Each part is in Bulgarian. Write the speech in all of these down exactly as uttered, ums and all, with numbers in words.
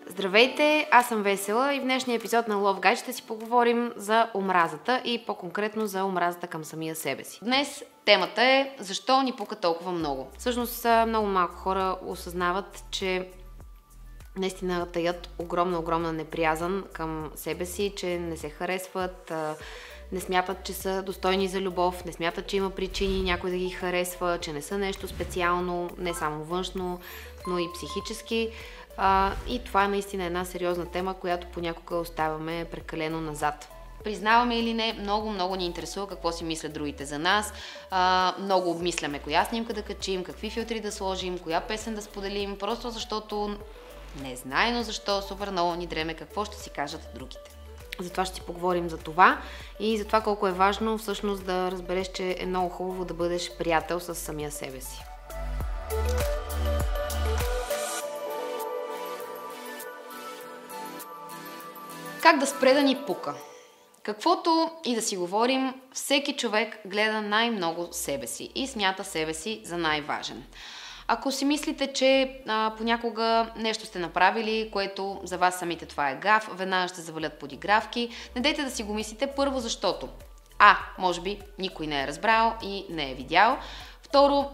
Здравейте, аз съм Весела и в днешния епизод на Love Guide ще си поговорим за омразата и по-конкретно за омразата към самия себе си. Днес темата е защо ни пука толкова много. Всъщност много малко хора осъзнават, че наистина таят огромна, огромна неприязън към себе си, че не се харесват, не смятат, че са достойни за любов, не смятат, че има причини някой да ги харесва, че не са нещо специално, не само външно, но и психически. А, и това е наистина една сериозна тема, която понякога оставяме прекалено назад. Признаваме или не, много, много ни интересува какво си мислят другите за нас. А, много обмисляме коя снимка да качим, какви филтри да сложим, коя песен да споделим, просто защото не знаено защо супер много ни дреме какво ще си кажат другите. Затова ще си поговорим за това и за това колко е важно всъщност да разбереш, че е много хубаво да бъдеш приятел с самия себе си. Как да спре да ни пука? Каквото и да си говорим, всеки човек гледа най-много себе си и смята себе си за най-важен. Ако си мислите, че а, понякога нещо сте направили, което за вас самите това е гаф, веднага ще завалят подигравки, не дейте да си го мислите първо, защото А, може би никой не е разбрал и не е видял. Второ,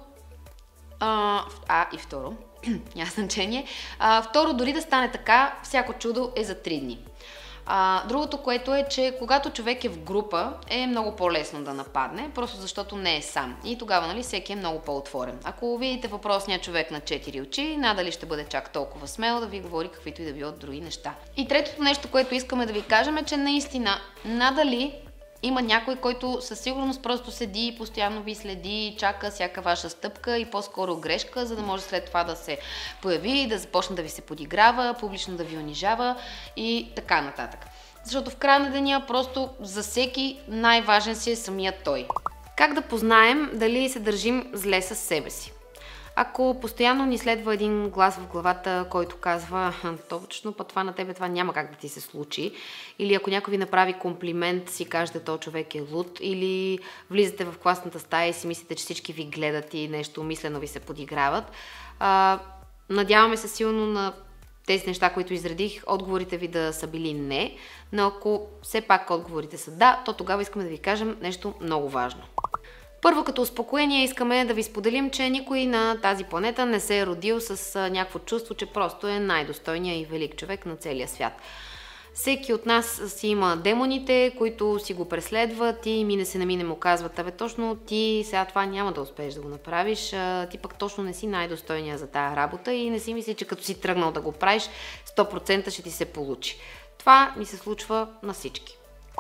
а, а и второ, няма значение. А, второ, дори да стане така, всяко чудо е за три дни. А, другото, което е, че когато човек е в група, е много по-лесно да нападне, просто защото не е сам. И тогава, нали, всеки е много по-отворен. Ако видите въпросния човек на четири очи, надали ще бъде чак толкова смел да ви говори каквито и да било други неща. И третото нещо, което искаме да ви кажем е, че наистина надали има някой, който със сигурност просто седи и постоянно ви следи, чака всяка ваша стъпка и по-скоро грешка, за да може след това да се появи, да започне да ви се подиграва, публично да ви унижава и така нататък. Защото в края на деня просто за всеки най-важен си е самият той. Как да познаем дали се държим зле със себе си? Ако постоянно ни следва един глас в главата, който казва точно па това на тебе, това няма как да ти се случи, или ако някой ви направи комплимент, си кажете, този човек е луд, или влизате в класната стая и си мислите, че всички ви гледат и нещо умислено ви се подиграват, а, надяваме се силно на тези неща, които изредих, отговорите ви да са били не, но ако все пак отговорите са да, то тогава искаме да ви кажем нещо много важно. Първо, като успокоение, искаме да ви споделим, че никой на тази планета не се е родил с някакво чувство, че просто е най-достойният и велик човек на целия свят. Всеки от нас си има демоните, които си го преследват и мине се на мине му казват: абе точно ти сега това няма да успееш да го направиш, ти пък точно не си най-достойният за тая работа и не си мисли, че като си тръгнал да го правиш, сто процента ще ти се получи. Това ми се случва на всички.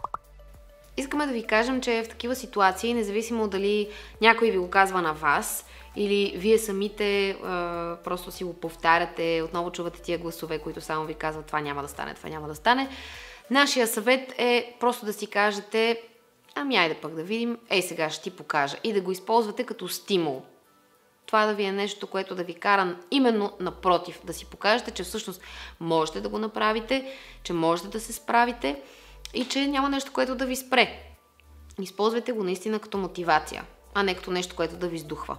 Искаме да ви кажем, че в такива ситуации, независимо дали някой ви го казва на вас или вие самите а, просто си го повтаряте, отново чувате тия гласове, които само ви казват това няма да стане, това няма да стане, нашия съвет е просто да си кажете: ами айде пък да видим, ей сега ще ти покажа, и да го използвате като стимул. Това да ви е нещо, което да ви кара именно напротив, да си покажете, че всъщност можете да го направите, че можете да се справите и че няма нещо, което да ви спре. Използвайте го наистина като мотивация, а не като нещо, което да ви сдухва.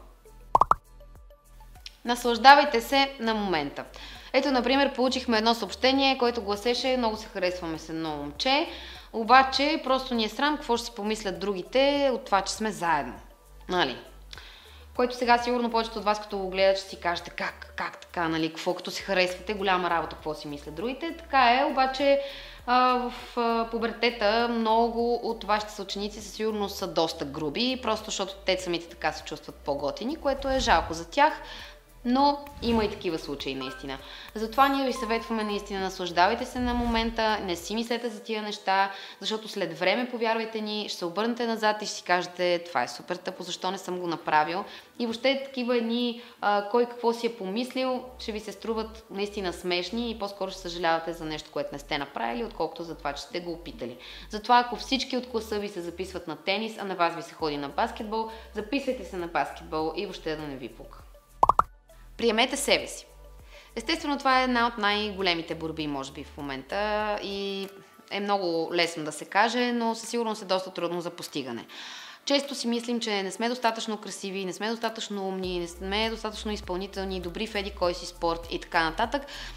Наслаждавайте се на момента. Ето, например, получихме едно съобщение, което гласеше: много се харесваме с едно момче, обаче просто ни е срам какво ще си помислят другите от това, че сме заедно. Нали? Който сега сигурно повечето от вас, като го гледат, ще си кажете: как, как така, нали, какво като се харесвате, голяма работа, какво си мислят другите. Така е, обаче в пубертета много от вашите съученици със сигурност са доста груби, просто защото те самите така се чувстват по-готини, което е жалко за тях, но има и такива случаи наистина. Затова ние ви съветваме наистина: наслаждавайте се на момента, не си мислете за тия неща, защото след време, повярвайте ни, ще се обърнете назад и ще си кажете: това е супер тъпо, защо не съм го направил. И въобще такива едни а, кой какво си е помислил, ще ви се струват наистина смешни и по-скоро ще съжалявате за нещо, което не сте направили, отколкото за това, че сте го опитали. Затова, ако всички от класа ви се записват на тенис, а на вас ви се ходи на баскетбол, записвайте се на баскетбол и въобще да не ви пука. Приемете себе си. Естествено, това е една от най-големите борби, може би, в момента и е много лесно да се каже, но със сигурност е доста трудно за постигане. Често си мислим, че не сме достатъчно красиви, не сме достатъчно умни, не сме достатъчно изпълнителни, добри в еди кой си спорт и така нататък.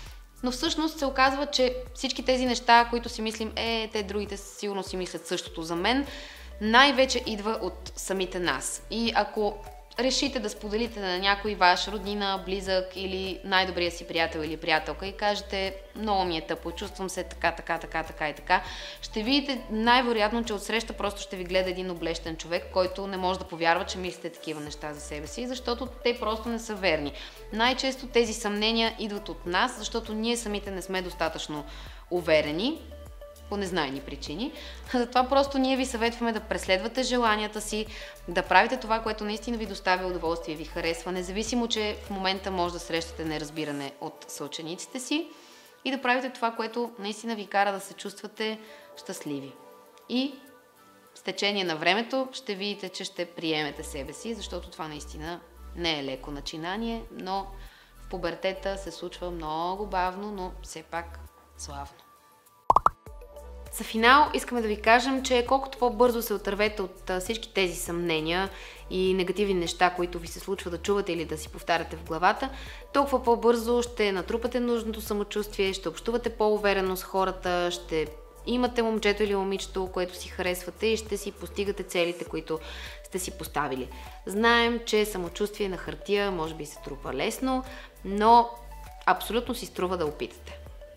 Но всъщност се оказва, че всички тези неща, които си мислим, е, те другите сигурно си мислят същото за мен, най-вече идва от самите нас. И ако решите да споделите на някой ваш роднина, близък или най-добрия си приятел или приятелка и кажете, много ми е тъпо, чувствам се така, така, така, така и така, ще видите най-вероятно, че отсреща просто ще ви гледа един облещен човек, който не може да повярва, че мислите такива неща за себе си, защото те просто не са верни. Най-често тези съмнения идват от нас, защото ние самите не сме достатъчно уверени, по незнайни причини. Затова просто ние ви съветваме да преследвате желанията си, да правите това, което наистина ви доставя удоволствие и ви харесва, независимо, че в момента може да срещате неразбиране от съучениците си и да правите това, което наистина ви кара да се чувствате щастливи. И с течение на времето ще видите, че ще приемете себе си, защото това наистина не е леко начинание, но в пубертета се случва много бавно, но все пак славно. За финал искаме да ви кажем, че колкото по-бързо се отървете от всички тези съмнения и негативни неща, които ви се случва да чувате или да си повтаряте в главата, толкова по-бързо ще натрупате нужното самочувствие, ще общувате по-уверено с хората, ще имате момчето или момичето, което си харесвате и ще си постигате целите, които сте си поставили. Знаем, че самочувствие на хартия може би се трупа лесно, но абсолютно си струва да опитате.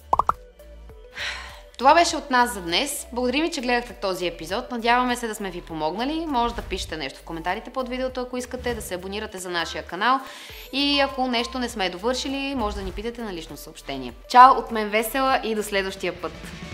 Това беше от нас за днес. Благодарим ви, че гледахте този епизод. Надяваме се да сме ви помогнали. Може да пишете нещо в коментарите под видеото, ако искате, да се абонирате за нашия канал. И ако нещо не сме довършили, може да ни питате на лично съобщение. Чао от мен, Весела, и до следващия път!